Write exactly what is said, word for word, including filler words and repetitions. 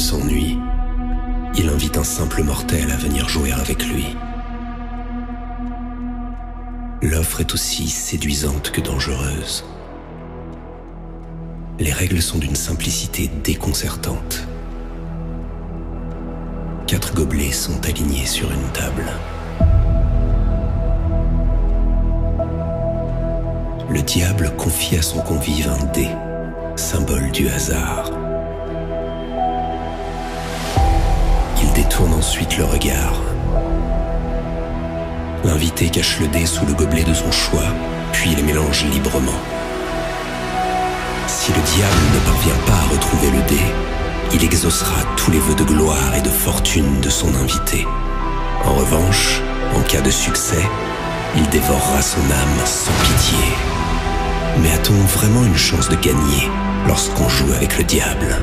s'ennuie, il invite un simple mortel à venir jouer avec lui. L'offre est aussi séduisante que dangereuse. Les règles sont d'une simplicité déconcertante. Quatre gobelets sont alignés sur une table. Le diable confie à son convive un dé, symbole du hasard. Il détourne ensuite le regard. L'invité cache le dé sous le gobelet de son choix, puis les mélange librement. Si le diable ne parvient pas à retrouver le dé, il exaucera tous les vœux de gloire et de fortune de son invité. En revanche, en cas de succès, il dévorera son âme sans pitié. Mais a-t-on vraiment une chance de gagner lorsqu'on joue avec le diable ?